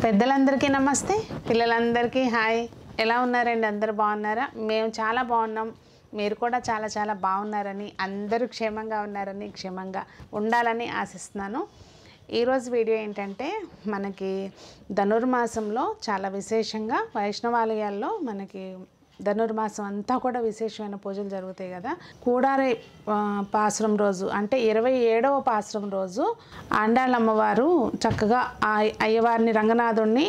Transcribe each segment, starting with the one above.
పెద్దలందరికీ నమస్తే, పిల్లలందరికీ హాయ్. ఎలా ఉన్నారండి? అందరూ బాగున్నారా? మేము చాలా బాగున్నాం. మీరు కూడా చాలా చాలా బాగున్నారని, అందరూ క్షేమంగా ఉన్నారని, క్షేమంగా ఉండాలని ఆశిస్తున్నాను. ఈరోజు వీడియో ఏంటంటే, మనకి ధనుర్మాసంలో చాలా విశేషంగా వైష్ణవాలయాల్లో మనకి ధనుర్మాసం అంతా కూడా విశేషమైన పూజలు జరుగుతాయి కదా. కూడారి పాసురం రోజు అంటే 27వ పాసురం రోజు ఆండాళ్ళమ్మవారు చక్కగా అయ్యవారిని రంగనాథుడిని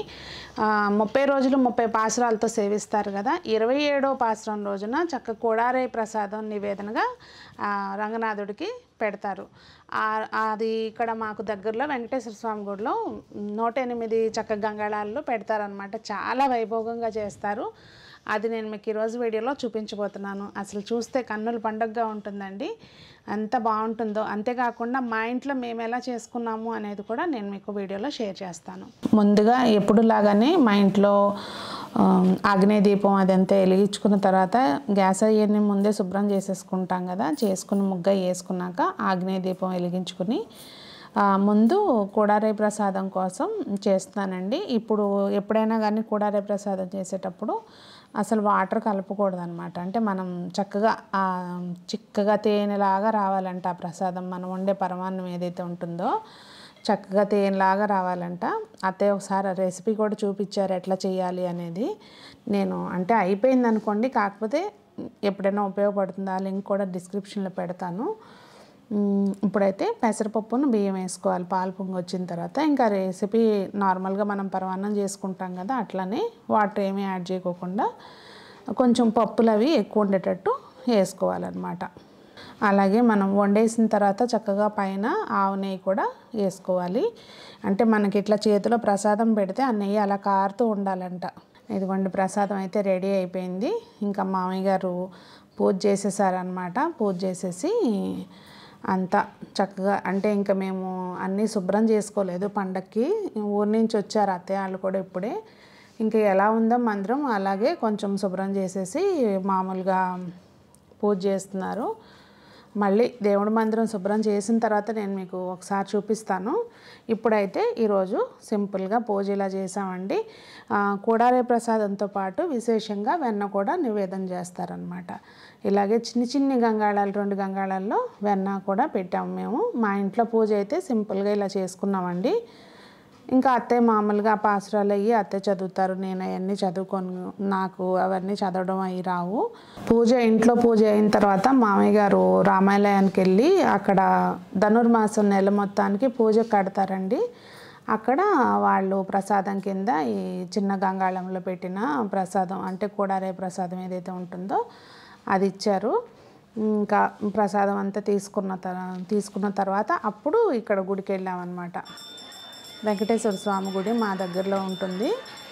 30 రోజులు 30 పాసురాలతో సేవిస్తారు కదా. 27వ పాసురం రోజున చక్క కూడారి ప్రసాదం నివేదనగా రంగనాథుడికి పెడతారు. అది ఇక్కడ మాకు దగ్గరలో వెంకటేశ్వర స్వామి గుడిలో 108 చక్క గంగాళాల్లో పెడతారనమాట. చాలా వైభోగంగా చేస్తారు. అది నేను మీకు ఈరోజు వీడియోలో చూపించబోతున్నాను. అసలు చూస్తే కన్నుల పండుగగా ఉంటుందండి, ఎంత బాగుంటుందో. అంతేకాకుండా మా ఇంట్లో మేము ఎలా చేసుకున్నాము అనేది కూడా నేను మీకు వీడియోలో షేర్ చేస్తాను. ముందుగా ఎప్పుడులాగానే మా ఇంట్లో అగ్ని దీపం అదంతా వెలిగించుకున్న తర్వాత గ్యాస్ అయ్యని ముందే శుభ్రం చేసేసుకుంటాం కదా. చేసుకుని ముగ్గ వేసుకున్నాక ఆగ్నేయ దీపం వెలిగించుకుని ముందు కూడారే ప్రసాదం కోసం చేస్తున్నానండి. ఇప్పుడు ఎప్పుడైనా కానీ కూడారే ప్రసాదం చేసేటప్పుడు అసలు వాటర్ కలపకూడదు అనమాట. అంటే మనం చక్కగా చిక్కగా తేనెలాగా రావాలంట ఆ ప్రసాదం. మనం వండే పరమాన్నం ఏదైతే ఉంటుందో చక్కగా తేనెలాగా రావాలంట. అత్తయ్య ఒకసారి ఆ రెసిపీ కూడా చూపించారు ఎట్లా చేయాలి అనేది. నేను అంటే అయిపోయింది అనుకోండి, కాకపోతే ఎప్పుడైనా ఉపయోగపడుతుందా లింక్ కూడా డిస్క్రిప్షన్లో పెడతాను. ఇప్పుడైతే పెసరపప్పును బియ్యం వేసుకోవాలి. పాలు పొంగి వచ్చిన తర్వాత ఇంకా రెసిపీ నార్మల్గా మనం పరమాన్నం చేసుకుంటాం కదా, అట్లనే వాటర్ ఏమీ యాడ్ చేయకోకుండా కొంచెం పప్పులు అవి ఎక్కువ ఉండేటట్టు వేసుకోవాలన్నమాట. అలాగే మనం వండేసిన తర్వాత చక్కగా పైన ఆవు నెయ్యి కూడా వేసుకోవాలి. అంటే మనకి ఇట్లా చేతిలో ప్రసాదం పెడితే ఆ నెయ్యి అలా కారుతూ ఉండాలంట. ఇదిగోండి ప్రసాదం అయితే రెడీ అయిపోయింది. ఇంకా మామయ్య గారు పూజ చేసేసారనమాట. పూజ చేసేసి అంతా చక్కగా అంటే ఇంకా మేము అన్నీ శుభ్రం చేసుకోలేదు పండక్కి. ఊరి నుంచి వచ్చారు అత్తయ్య వాళ్ళు కూడా ఇప్పుడే. ఇంకా ఎలా ఉందో మందిరం అలాగే కొంచెం శుభ్రం చేసేసి మామూలుగా పూజ చేస్తున్నారు. మళ్ళీ దేవుడి మందిరం శుభ్రం చేసిన తర్వాత నేను మీకు ఒకసారి చూపిస్తాను. ఇప్పుడైతే ఈరోజు సింపుల్గా పూజ ఇలా చేసామండి. కూడారే ప్రసాదంతో పాటు విశేషంగా వెన్న కూడా నివేదన చేస్తారనమాట. ఇలాగే చిన్ని చిన్ని గంగాళాలు 2 గంగాళాల్లో వెన్న కూడా పెట్టాము మేము. మా ఇంట్లో పూజ అయితే సింపుల్గా ఇలా చేసుకున్నామండి. ఇంకా అత్తయ్య మామూలుగా పాసురాలు అయ్యి అత్తయ్య చదువుతారు. నేను అవన్నీ చదువుకొని నాకు అవన్నీ చదవడం అవి రావు. ఇంట్లో పూజ అయిన తర్వాత మామయ్య గారు రామాలయానికి వెళ్ళి అక్కడ ధనుర్మాసం నెల మొత్తానికి పూజ కడతారండి. అక్కడ వాళ్ళు ప్రసాదం కింద ఈ చిన్న గంగాళంలో పెట్టిన ప్రసాదం అంటే కూడారే ప్రసాదం ఏదైతే ఉంటుందో అది ఇచ్చారు. ఇంకా ప్రసాదం అంతా తీసుకున్న తర్వాత అప్పుడు ఇక్కడ గుడికి వెళ్ళామన్నమాట. వెంకటేశ్వర స్వామి గుడి మా దగ్గరలో ఉంటుంది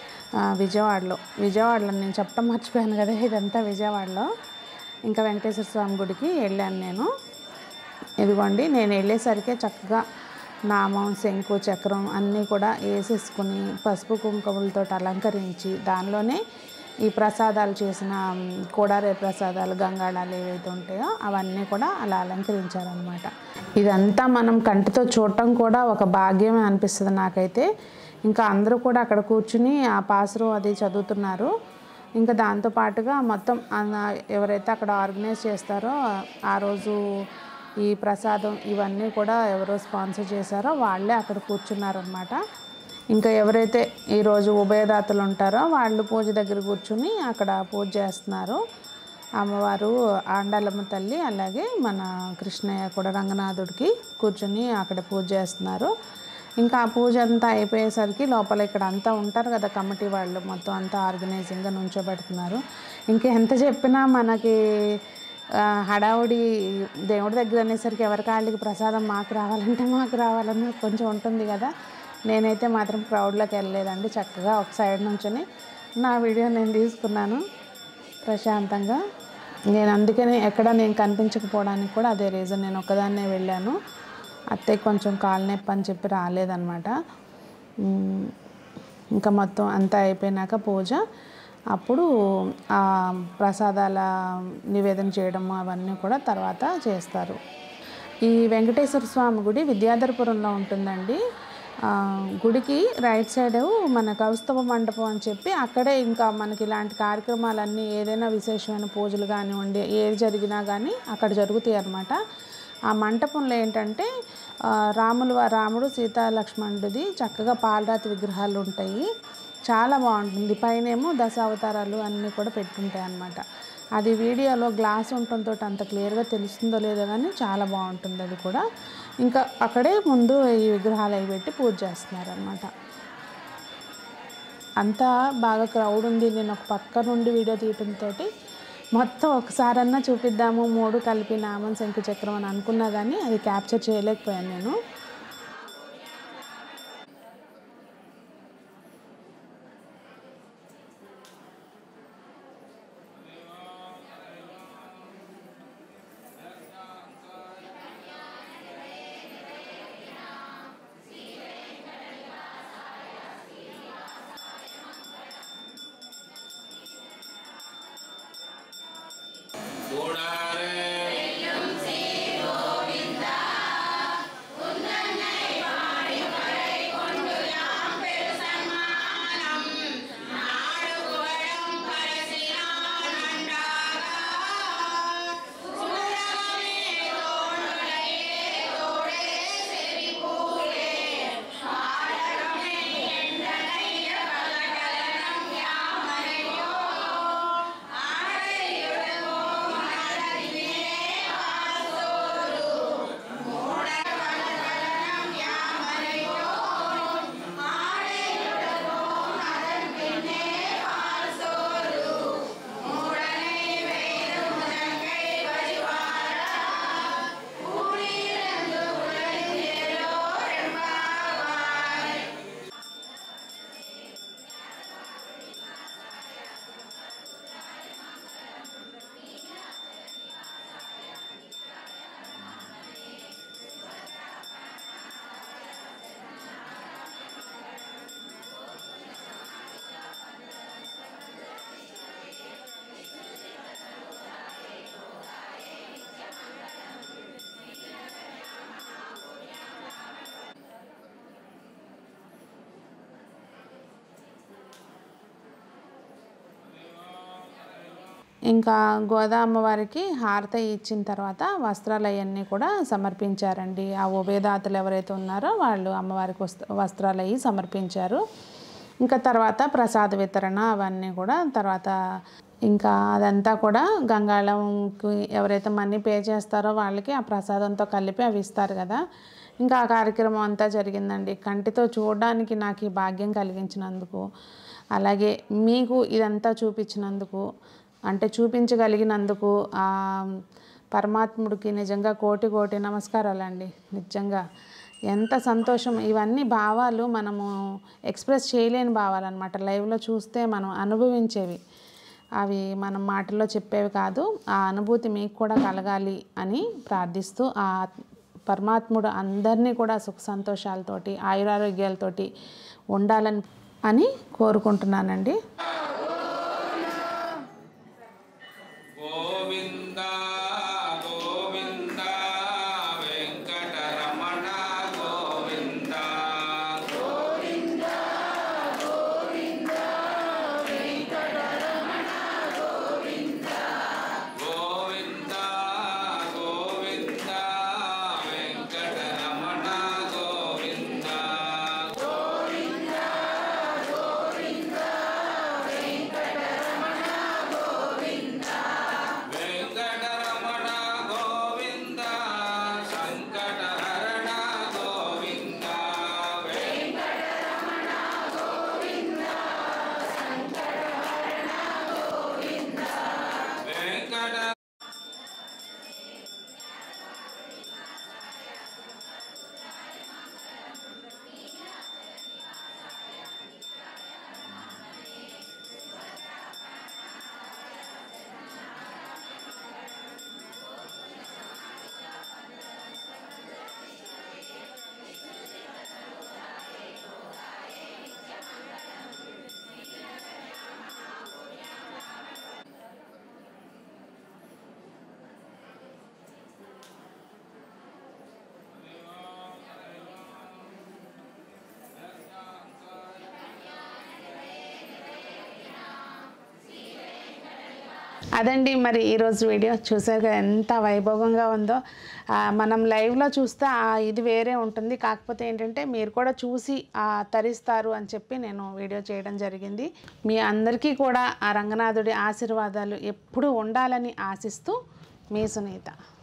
విజయవాడలో నేను చెప్పడం మర్చిపోయాను కదా, ఇదంతా విజయవాడలో. ఇంకా వెంకటేశ్వర స్వామి గుడికి వెళ్ళాను నేను. ఇదిగోండి నేను వెళ్ళేసరికి చక్కగా నామం శంకు చక్రం అన్నీ కూడా వేసేసుకుని పసుపు కుంకుమలతో అలంకరించి దానిలోనే ఈ ప్రసాదాలు చేసిన కూడారే ప్రసాదాలు గంగాళాలు ఏవైతే ఉంటాయో అవన్నీ కూడా అలా అలంకరించారనమాట. ఇదంతా మనం కంటితో చూడటం కూడా ఒక భాగ్యమే అనిపిస్తుంది నాకైతే. ఇంకా అందరూ కూడా అక్కడ కూర్చుని ఆ పాసురు అది చదువుతున్నారు. ఇంకా దాంతోపాటుగా మొత్తం ఎవరైతే అక్కడ ఆర్గనైజ్ చేస్తారో ఆ రోజు ఈ ప్రసాదం ఇవన్నీ కూడా ఎవరో స్పాన్సర్ చేశారో వాళ్ళే అక్కడ కూర్చున్నారనమాట. ఇంకా ఎవరైతే ఈరోజు ఉభయదాతలు ఉంటారో వాళ్ళు పూజ దగ్గర కూర్చుని అక్కడ పూజ చేస్తున్నారు. అమ్మవారు ఆండాలమ్మ తల్లి అలాగే మన కృష్ణయ్య కూడా రంగనాథుడికి కూర్చుని అక్కడ పూజ చేస్తున్నారు. ఇంకా ఆ పూజ అంతా అయిపోయేసరికి లోపల ఇక్కడ అంతా ఉంటారు కదా కమిటీ వాళ్ళు, మొత్తం అంతా ఆర్గనైజింగ్గా నుంచోబెడుతున్నారు. ఇంకా ఎంత చెప్పినా మనకి హడావుడి దేవుడి దగ్గర అనేసరికి ఎవరి కాళ్ళకి ప్రసాదం మాకు రావాలంటే మాకు రావాలని కొంచెం ఉంటుంది కదా. నేనైతే మాత్రం క్రౌడ్లోకి వెళ్ళలేదండి. చక్కగా ఒక సైడ్ నుంచొని నా వీడియో నేను తీసుకున్నాను ప్రశాంతంగా. నేను అందుకని ఎక్కడ నేను కనిపించకపోవడానికి కూడా అదే రీజన్. నేను ఒక్కదాన్నే వెళ్ళాను. అత్తయ్య కొంచెం కాలు నొప్పి అని చెప్పి రాలేదన్నమాట. ఇంకా మొత్తం అంతా అయిపోయినాక పూజ అప్పుడు ప్రసాదాల నివేదన చేయడం అవన్నీ కూడా తర్వాత చేస్తారు. ఈ వెంకటేశ్వర స్వామి గుడి విద్యాధరపురంలో ఉంటుందండి. గుడికి రైట్ సైడ్ మన కౌస్తవ మండపం అని చెప్పి అక్కడే ఇంకా మనకి ఇలాంటి కార్యక్రమాలన్నీ ఏదైనా విశేషమైన పూజలు కానివ్వండి ఏది జరిగినా కానీ అక్కడ జరుగుతాయి అన్నమాట. ఆ మంటపంలో ఏంటంటే రాముడు సీతా లక్ష్మణుడిది చక్కగా పాలరాతి విగ్రహాలు ఉంటాయి. చాలా బాగుంటుంది. పైనేమో దశావతారాలు అన్నీ కూడా పెట్టుంటాయి అన్నమాట. అది వీడియోలో గ్లాస్ ఉండటంతో అంత క్లియర్గా తెలుస్తుందో లేదో కానీ చాలా బాగుంటుంది అది కూడా. ఇంకా అక్కడే ముందు ఈ విగ్రహాలు అవి పెట్టి పూజ చేస్తున్నారనమాట. అంతా బాగా క్రౌడ్ ఉంది. నేను ఒక పక్క నుండి వీడియో తీయటంతో మొత్తం ఒకసారన్నా చూపిద్దాము 3 కలిపి నామం శంకు చక్రం అని అనుకున్నా కానీ అది క్యాప్చర్ చేయలేకపోయాను నేను. ఇంకా గోదా అమ్మవారికి హారతి ఇచ్చిన తర్వాత వస్త్రాలు అవన్నీ కూడా సమర్పించారండి. ఆ ఉభయదాతలు ఎవరైతే ఉన్నారో వాళ్ళు అమ్మవారికి వస్త్రాలు అవి సమర్పించారు. ఇంకా తర్వాత ప్రసాద వితరణ అవన్నీ కూడా తర్వాత ఇంకా అదంతా కూడా గంగాళంకి ఎవరైతే మనీ పే చేస్తారో వాళ్ళకి ఆ ప్రసాదంతో కలిపి అవి ఇస్తారు కదా. ఇంకా ఆ కార్యక్రమం అంతా జరిగిందండి. కంటితో చూడడానికి నాకు ఈ భాగ్యం కలిగించినందుకు, అలాగే మీకు ఇదంతా చూపించినందుకు, అంటే చూపించగలిగినందుకు ఆ పరమాత్ముడికి నిజంగా కోటి కోటి నమస్కారాలండి. నిజంగా ఎంత సంతోషం. ఇవన్నీ భావాలు మనము ఎక్స్ప్రెస్ చేయలేని భావాలు అనమాట. లైవ్లో చూస్తే మనం అనుభవించేవి, అవి మనం మాటల్లో చెప్పేవి కాదు. ఆ అనుభూతి మీకు కూడా కలగాలి అని ప్రార్థిస్తూ ఆ పరమాత్ముడు అందరినీ కూడా సుఖ సంతోషాలతోటి ఆయురారోగ్యాలతోటి ఉండాలని కోరుకుంటున్నానండి. అదండి మరి ఈరోజు వీడియో చూసారు కదా ఎంత వైభవంగా ఉందో. మనం లైవ్లో చూస్తే ఇది వేరే ఉంటుంది. కాకపోతే ఏంటంటే మీరు కూడా చూసి తరిస్తారు అని చెప్పి నేను వీడియో చేయడం జరిగింది. మీ అందరికీ కూడా ఆ రంగనాథుడి ఆశీర్వాదాలు ఎప్పుడూ ఉండాలని ఆశిస్తూ మీ సునీత.